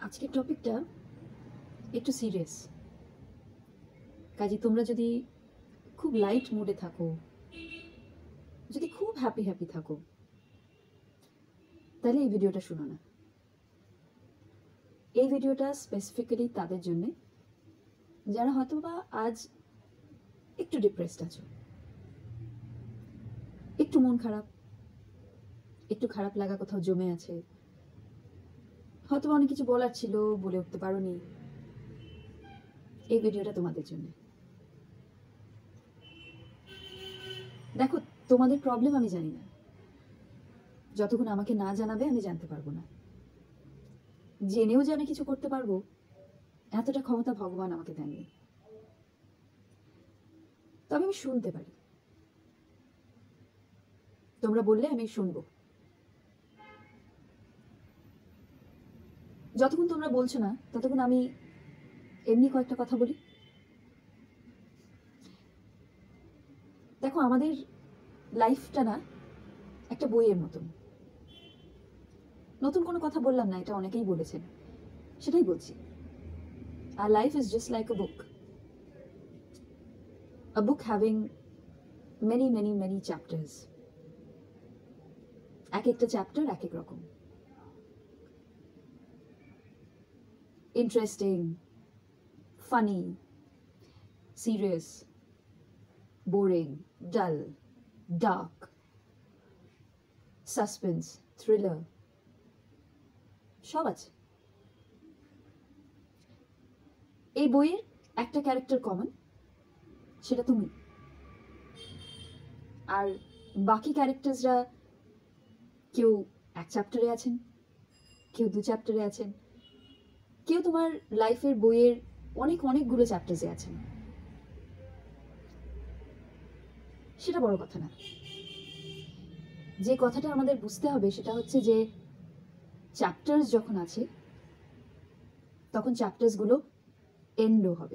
আজকের টপিকটা একটু সিরিয়াস। কাজে তোমরা যদি খুব লাইট মুডে থাকো, যদি খুব হ্যাপি হ্যাপি থাকো, তাহলে এই ভিডিওটা শুনো না। এই ভিডিওটা স্পেসিফিক্যালি তাদের জন্যে যারা হয়তো বা আজ একটু ডিপ্রেসড আছো, একটু মন খারাপ, একটু খারাপ লাগা কোথাও জমে আছে, হয়তো অনেক কিছু বলার ছিল বলে উঠতে পারোনি। এই ভিডিওটা তোমাদের জন্য। দেখো, তোমাদের প্রবলেম আমি জানি না, যতক্ষণ আমাকে না জানাবে আমি জানতে পারবো না। জেনেও যে আমি কিছু করতে পারবো এতটা ক্ষমতা ভগবান আমাকে দেননি। তবে আমি শুনতে পারি, তোমরা বললে আমি শুনবো। যতক্ষণ তোমরা বলছো না ততক্ষণ আমি এমনি কয়েকটা কথা বলি। দেখো, আমাদের লাইফটা না একটা বইয়ের মতন। নতুন কোনো কথা বললাম না, এটা অনেকেই বলেছেন, সেটাই বলছি। আর life is just like a book having many chapters. এক একটা চ্যাপ্টার এক এক রকম, interesting, funny, serious, boring, dull, dark, suspense, thriller, সব আছে। এই বইয়ের একটা ক্যারেক্টার কমন, সেটা তুমি। আর বাকি ক্যারেক্টার্সরা কেউ এক চ্যাপ্টারে আছেন, কেউ দু চ্যাপ্টারে আছেন, কেউ তোমার লাইফের বইয়ের অনেকগুলো চ্যাপ্টার্সে আছেন। সেটা বড় কথা না। যে কথাটা আমাদের বুঝতে হবে সেটা হচ্ছে যে চ্যাপ্টার্স যখন আছে তখন চ্যাপ্টার্সগুলো এন্ডও হবে।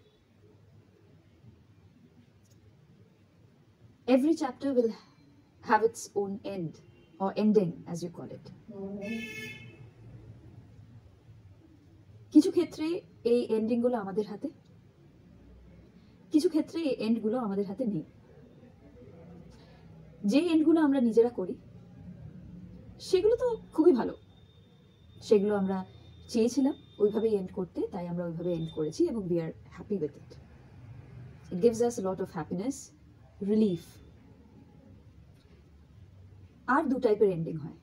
Every chapter will have its own end or ending as you call it. কিছু ক্ষেত্রে এই এন্ডিংগুলো আমাদের হাতে, কিছু ক্ষেত্রে এই এন্ডগুলো আমাদের হাতে নেই। যে এন্ডগুলো আমরা নিজেরা করি সেগুলো তো খুবই ভালো, সেগুলো আমরা চেয়েছিলাম ওইভাবেই এন্ড করতে, তাই আমরা ওইভাবে এন্ড করেছি এবং we are happy with it. It gives us a lot of happiness, relief. আর দু টাইপের এন্ডিং হয়।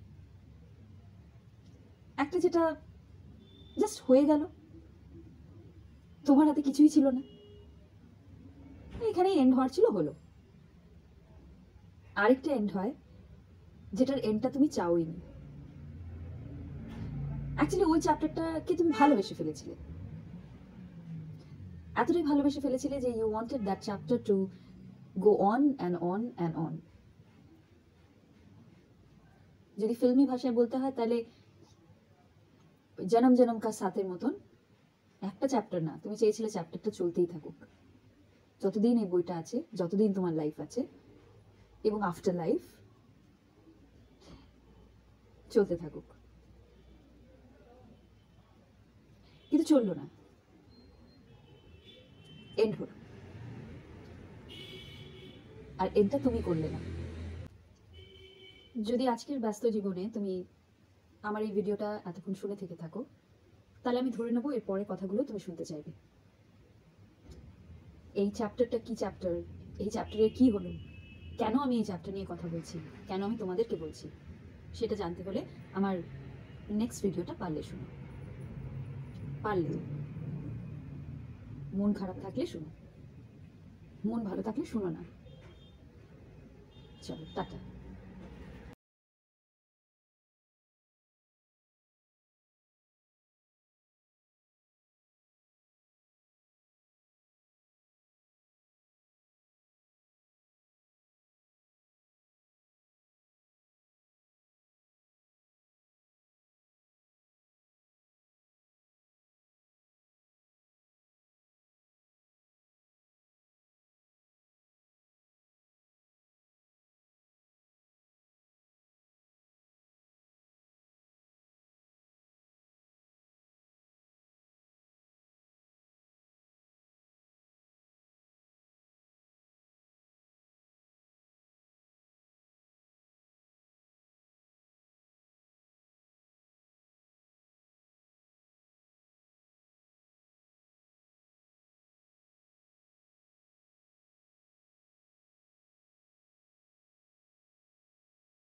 একটা যেটা জাস্ট হয়ে গেল, তোমার হাতে কিছুই ছিল না, এখানে এন্ড হওয়ার ছিল, হলো। আরেকটা এন্ড হয় যেটার এন্ডটা তুমি চাওইনি। অ্যাকচুয়ালি ওই চ্যাপ্টারটাকে তুমি ভালোবেসে ফেলেছিলে, এতটাই ভালোবেসে ফেলেছিলে যে you wanted that chapter to go on and on and on. যদি ফিল্মি ভাষায় বলতে হয় তাহলে জনম জনম কা সাথের মতন একটা চ্যাপ্টার না, তুমি চেয়েছিলে চ্যাপ্টারটা চলতেই থাকুক, যতদিন এই বইটা আছে, যতদিন তোমার লাইফ আছে, এবং আফটার লাইফ চলতে থাকুক। কিন্তু চললো না, এন্ড হলো। আর এন্ডটা তুমি করলে না। যদি আজকের ব্যস্ত জীবনে তুমি আমার এই ভিডিওটা এতক্ষণ শুনে থেকে থাকো, তাহলে আমি ধরে নেবো এর পরে কথাগুলো তুমি শুনতে চাইবে। এই চ্যাপ্টারটা কি চ্যাপ্টার, এই চ্যাপ্টারের কি হলো, কেন আমি এই চ্যাপ্টার নিয়ে কথা বলছি, কেন আমি তোমাদেরকে বলছি, সেটা জানতে হলে আমার নেক্সট ভিডিওটা পারলে শুনো। পারলে, মন খারাপ থাকলে শুনো, মন ভালো থাকলে শুনো না। চলো, টাটা।